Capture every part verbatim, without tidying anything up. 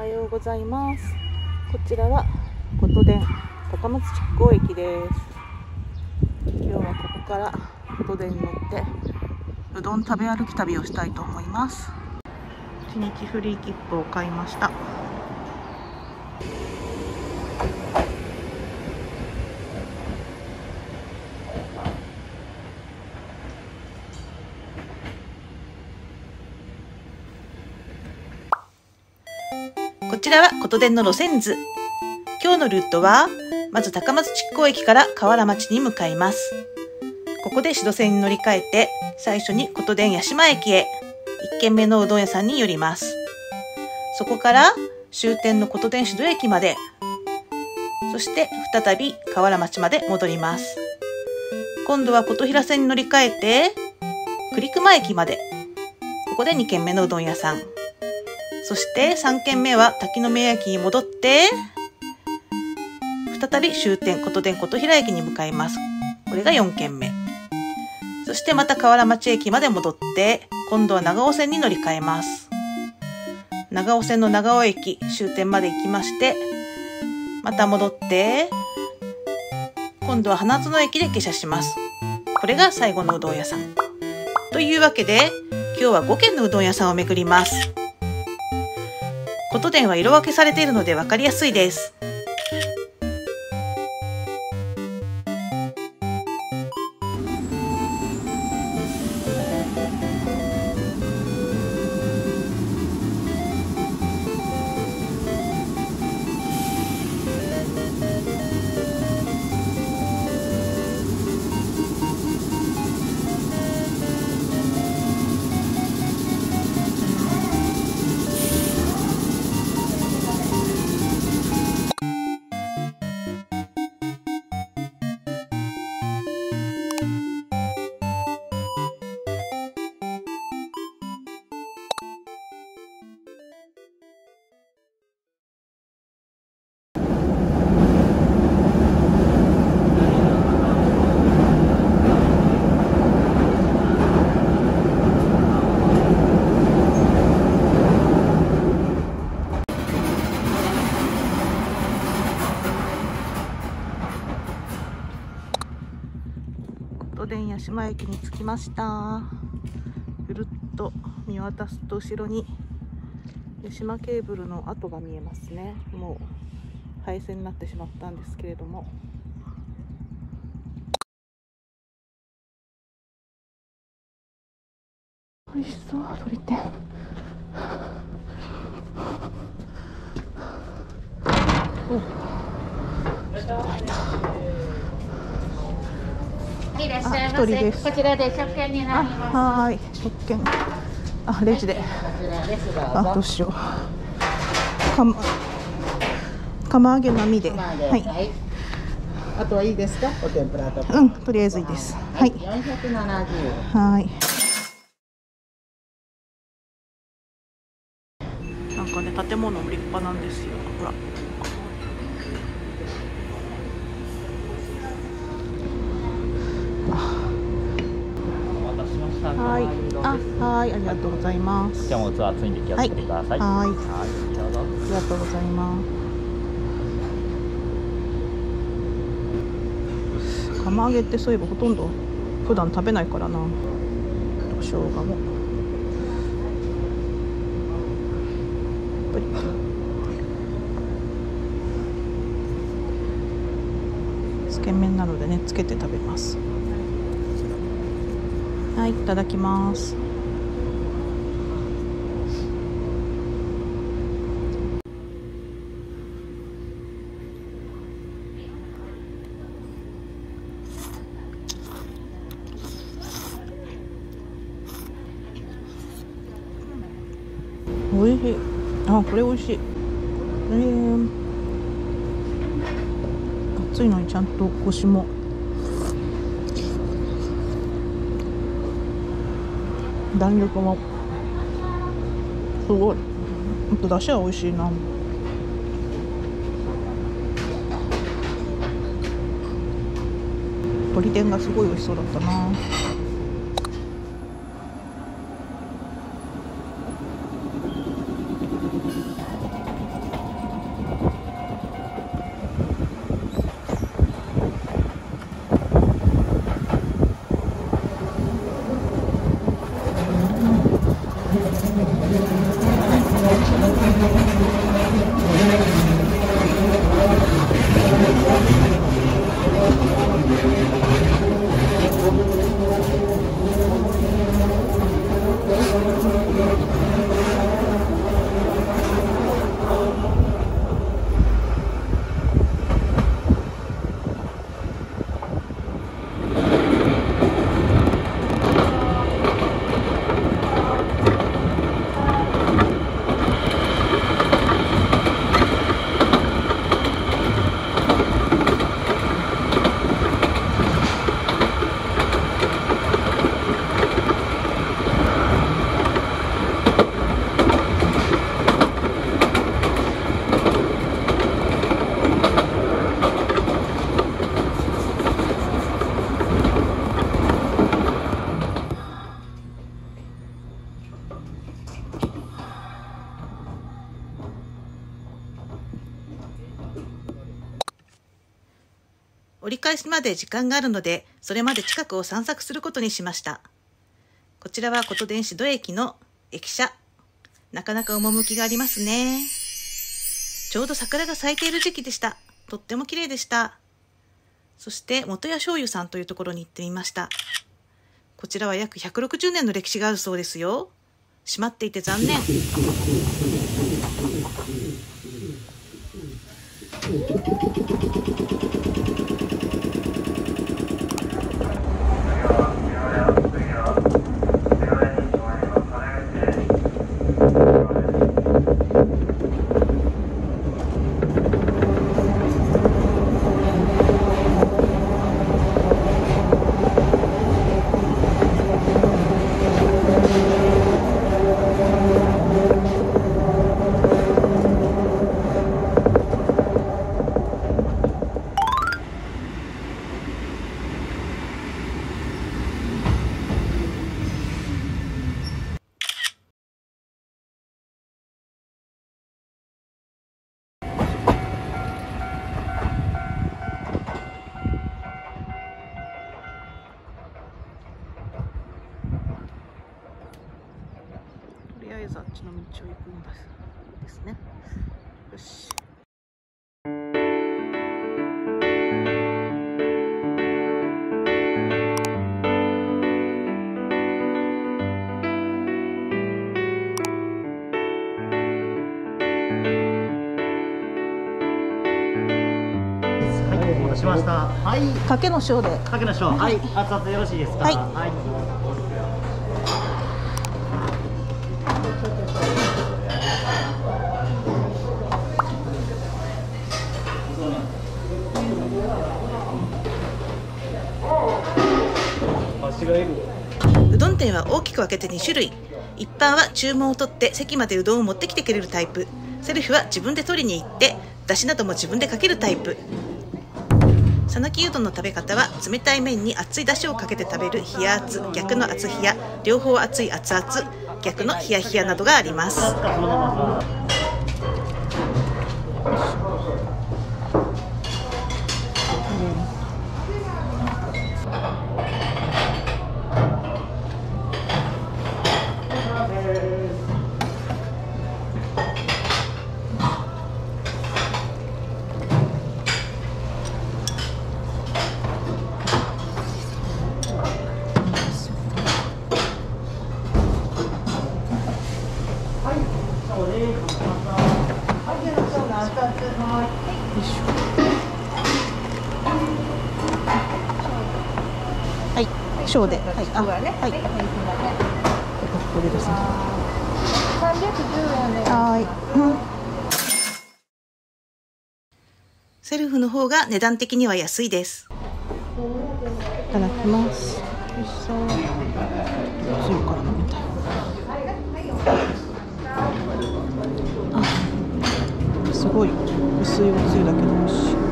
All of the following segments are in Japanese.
はようございます。こちらは琴電高松築港駅です。今日はここから琴電に乗ってうどん食べ歩き旅をしたいと思います。いちにちフリー切符を買いました。こちらは琴電の路線図。今日のルートはまず高松築港駅から河原町に向かいます。ここで指導線に乗り換えて最初に琴電八島駅へいっけんめのうどん屋さんに寄ります。そこから終点の琴電指導駅まで、そして再び河原町まで戻ります。今度は琴平線に乗り換えて栗熊駅まで、ここでにけんめのうどん屋さん、そしてさんけんめは滝宮駅に戻って再び終点琴電琴平駅に向かいます。これがよんけんめ。そしてまた河原町駅まで戻って今度は長尾線に乗り換えます。長尾線の長尾駅終点まで行きまして、また戻って今度は花園駅で下車します。これが最後のうどん屋さんというわけで、今日はごけんのうどん屋さんを巡ります。琴電は色分けされているので分かりやすいです。琴電八島駅に着きました。ぐるっと見渡すと後ろに八島ケーブルの跡が見えますね。もう廃線になってしまったんですけれども、美味しそう。鳥天おいらっしゃいませ。こちらで食券になります。 はい、食券。あ、レジで。あ、どうしよう。かま、釜揚げ並みで。はい。 あとはいいですか？お天ぷらとか。 うん、とりあえずいいです。はい。 よんひゃくななじゅう。 はい。なんかね、建物も立派なんですよ。ほら。はい、あ、はい、ありがとうございます。 今日も器熱いんで気をつけてください。 はい、はい、 どうぞ。 ありがとうございます。釜揚げってそういえばほとんど普段食べないからな。生姜も。つけ麺なのでね、つけて食べます。はい、いただきます。おいしい。あ、これおいしい。えー、熱いのにちゃんとコシも。弾力もすごい。あと出汁は美味しいな。鶏天がすごい美味しそうだったな。 折り返しまで時間があるので、それまで近くを散策することにしました。こちらは琴電子土駅の駅舎。なかなか趣がありますね。ちょうど桜が咲いている時期でした。とっても綺麗でした。そして元屋醤油さんというところに行ってみました。こちらは約ひゃくろくじゅうねんの歴史があるそうですよ。閉まっていて残念。とりあえずあっちの道を行くんですね。よし。 はい、お待たせしました。はい、 かけの塩で。 かけましょう。はい、熱々でよろしいですか。 はい。 はいうどん店は大きく分けてに種類。一般は注文を取って席までうどんを持ってきてくれるタイプ。セルフは自分で取りに行ってだしなども自分でかけるタイプ。讃岐うどんの食べ方は冷たい麺に熱いだしをかけて食べる冷や熱、逆の熱冷や、両方熱い熱々、逆の冷や冷やなどがあります。はい、小で。はい、あ、はい。はい。これですね。 三百十円で。 はい。うん。セルフの方が値段的には安いです。いただきます。美味しそう。つゆから飲みたい。あ、すごい薄いおつゆだけど美味しい。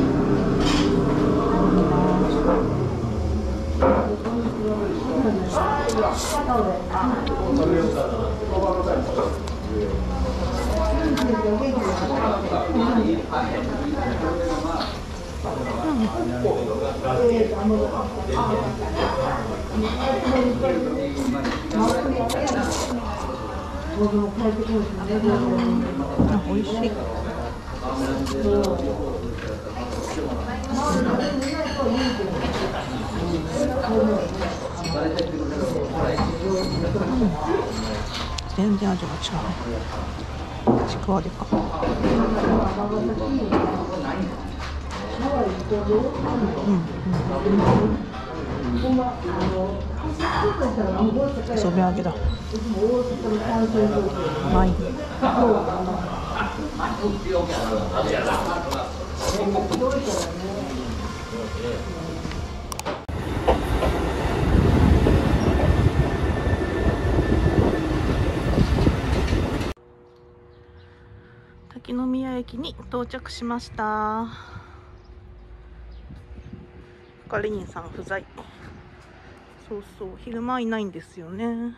あ、美味しい。全然味が違う。ちくわでか。うん。そび揚げだ。うまい。滝宮駅に到着しました。係員さん不在。そうそう、昼間いないんですよね。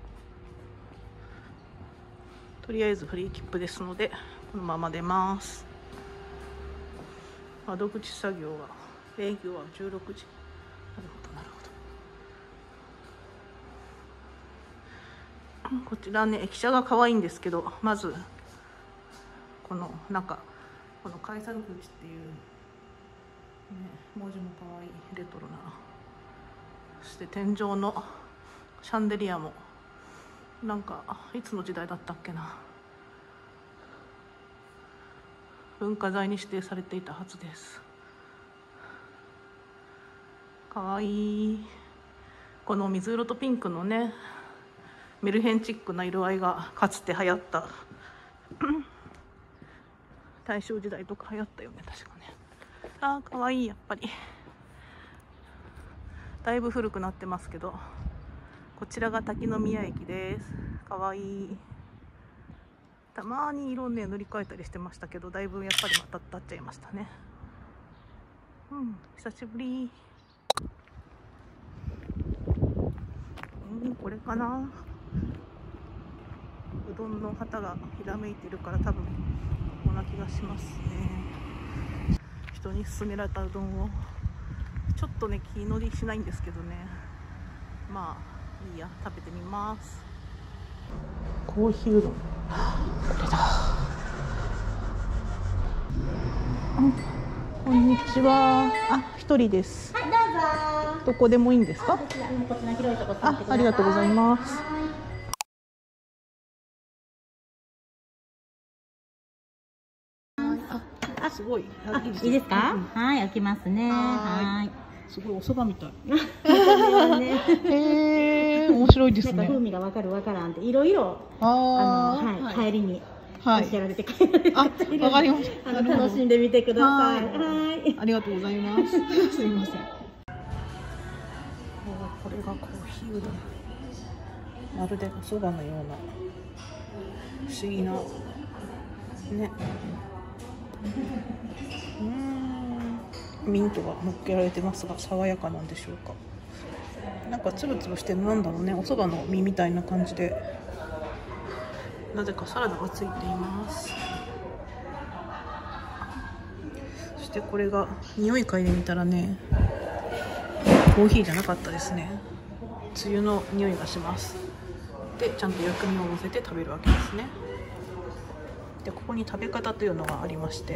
とりあえずフリー切符ですのでこのまま出ます。窓口作業が営業はじゅうろくじ。なるほどなるほど。こちらね、駅舎が可愛いんですけど、まずこの中、このカエサル口っていう、ね、文字も可愛いレトロな。そして天井のシャンデリアもなんかいつの時代だったっけな、文化財に指定されていたはずです。かわいい。この水色とピンクのね、メルヘンチックな色合いがかつて流行った大正時代とか流行ったよね、確かね。あーかわいい。やっぱりだいぶ古くなってますけど、こちらが滝宮駅です。かわいい。たまに色ね塗り替えたりしてましたけど、だいぶやっぱりまた経っちゃいましたね。うん、久しぶり。うん、これかな。うどんの旗がひらめいてるから多分こんな気がしますね。人に勧められたうどんをちょっとね気乗りしないんですけどね、まあいいや、食べてみます。コーヒーうどん、これだ。こんにちは。あ、一人です。 はい、どうぞ。 どこでもいいんですか？ こちら、こちら広いところ。 あ、ありがとうございます。あ、すごい。 あ、いいですか？はい、開きますね。はい。 すごいお蕎麦みたい。 へえ、面白いですね。 なんか風味がわかるわからんって、いろいろあのはい帰りにおっしゃられて帰られて、 あ、わかりました。 楽しんでみてください。はい。 ありがとうございます。すみません。これがコーヒーうどん。まるでお蕎麦のような不思議なね。うーん、ミントが乗っけられてますが、爽やかなんでしょうか。なんかつぶつぶしてる、なんだろうね、お蕎麦の実みたいな感じで、なぜかサラダがついています。そしてこれが匂い嗅いでみたらね、コーヒーじゃなかったですね。つゆの匂いがします。でちゃんと薬味を乗せて食べるわけですね。でここに食べ方というのがありまして、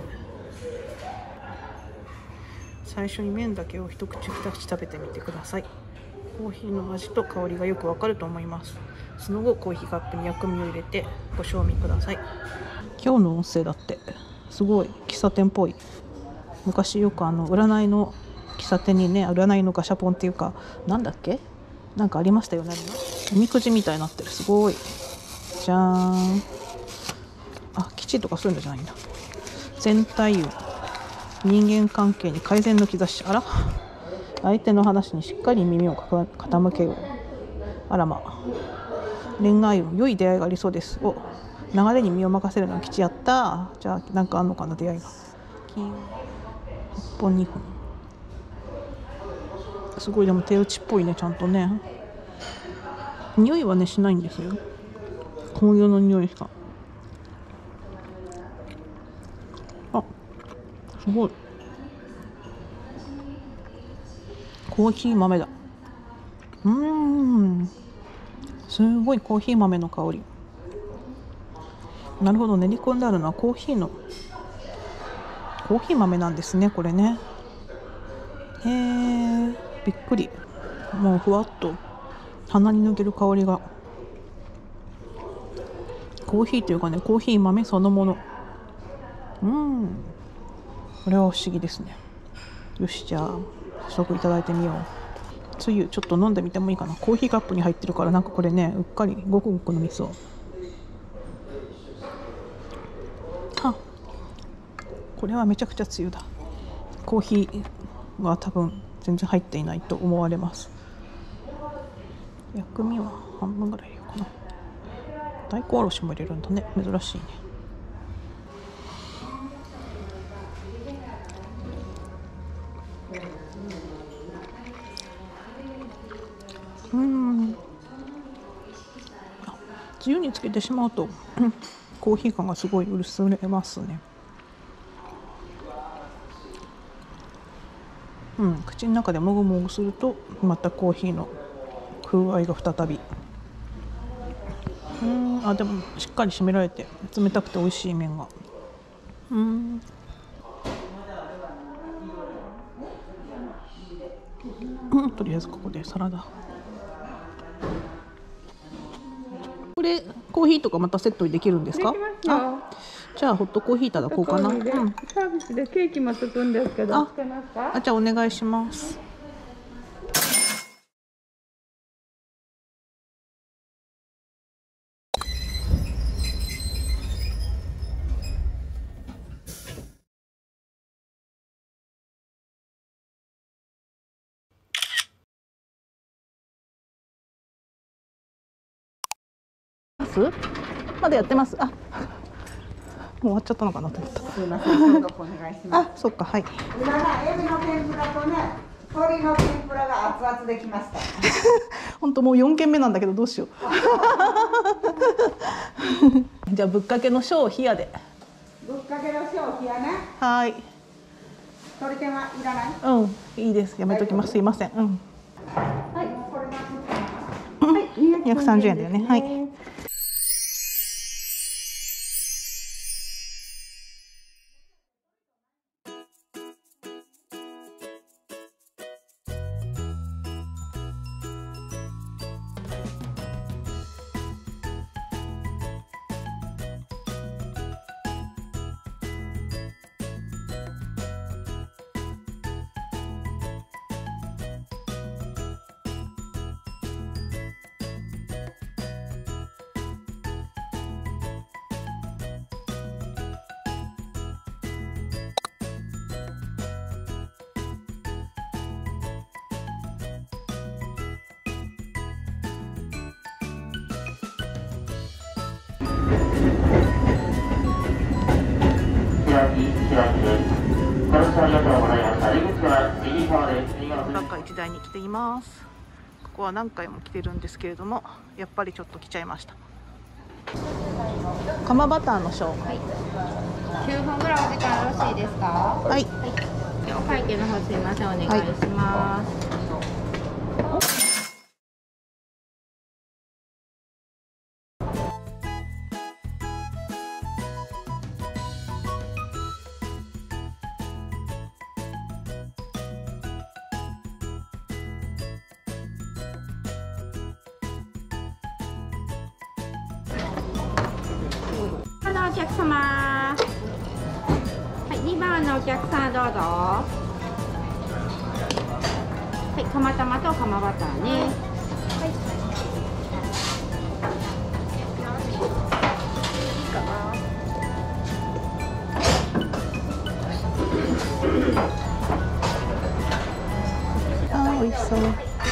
最初に麺だけを一口二口食べてみてください。コーヒーの味と香りがよくわかると思います。その後コーヒーカップに薬味を入れてご賞味ください。今日の音声だってすごい喫茶店っぽい。昔よくあの占いの喫茶店にね、占いのガシャポンっていうかなんだっけ、なんかありましたよね。おみくじみたいになってる。すごい。じゃーん。あ、吉とかそういうのじゃないんだ。全体運、人間関係に改善の兆し。あら、相手の話にしっかり耳を傾けよう。あらまあ、恋愛運、良い出会いがありそうです。お、流れに身を任せるのは吉。やった。じゃあなんかあんのかな、出会いが。金いっぽんにほん。すごい、でも手打ちっぽいね、ちゃんとね。匂いはねしないんですよ。紅葉の匂いしか。あ、すごい。コーヒー豆だ。うーん、すごいコーヒー豆の香り。なるほど、練り込んであるのはコーヒーのコーヒー豆なんですね、これね。へえ、びっくり。もうふわっと鼻に抜ける香りが。コーヒーというかね、コーヒー豆そのもの。うん、これは不思議ですね。よし、じゃあ早速いただいてみよう。つゆちょっと飲んでみてもいいかな。コーヒーカップに入ってるから、なんかこれね、うっかりごくごく飲みそう。は、これはめちゃくちゃつゆだ。コーヒーは多分全然入っていないと思われます。薬味は半分ぐらい入れようかな。大根おろしも入れるんだね、珍しいね。うーん、つゆにつけてしまうとコーヒー感がすごい薄れますね。ううん、口の中でもぐもぐするとまたコーヒーの風合いが再び。うん、あ、でもしっかり締められて冷たくて美味しい麺が。うん。うん、とりあえずここでサラダ。これコーヒーとかまたセットにできるんですか？ できますよ。 あ、じゃあホットコーヒーいただこうかな。うん、 サービスでケーキもつくんですけど、 あ、 つけますか？ あ、じゃあお願いします。まだやってます。あ、もう終わっちゃったのかなと思った。 すみません、消毒お願いします。 あ、そっか、はい。 今ね、エビの天ぷらとね、鶏の天ぷらが熱々できました。 本当もう四軒目なんだけど、どうしよう。じゃあぶっかけの小冷やで。 ぶっかけの小冷やね。 はい。 鶏天はいらない？ うん、いいです。やめときます。すいません。うん。 はい、もうこれが。 うん、二百三十円だよね。はい。バッカ一台に来ています。ここは何回も来てるんですけれども、やっぱりちょっと来ちゃいました。釜バターのショー。 はい。きゅうふんぐらいお時間よろしいですか？ はい。 はい、お会計の方すいません、お願いします。はいお客様、はい、にばんのお客さんどうぞ。はい、釜玉と釜バターね。はい。いいかな。 あー、美味しそう。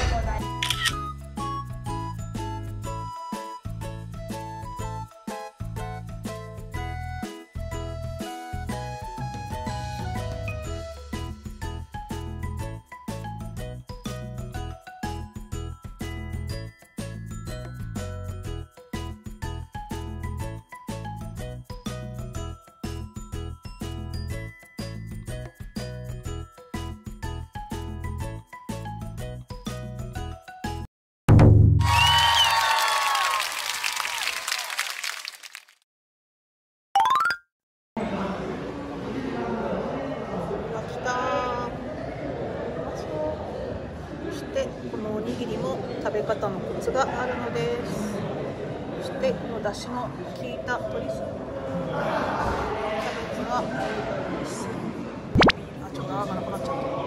このおにぎりも食べ方のコツがあるのです。そしてこのだしの効いた鶏キャベツはあ、ちょっと泡がなくなっちゃった。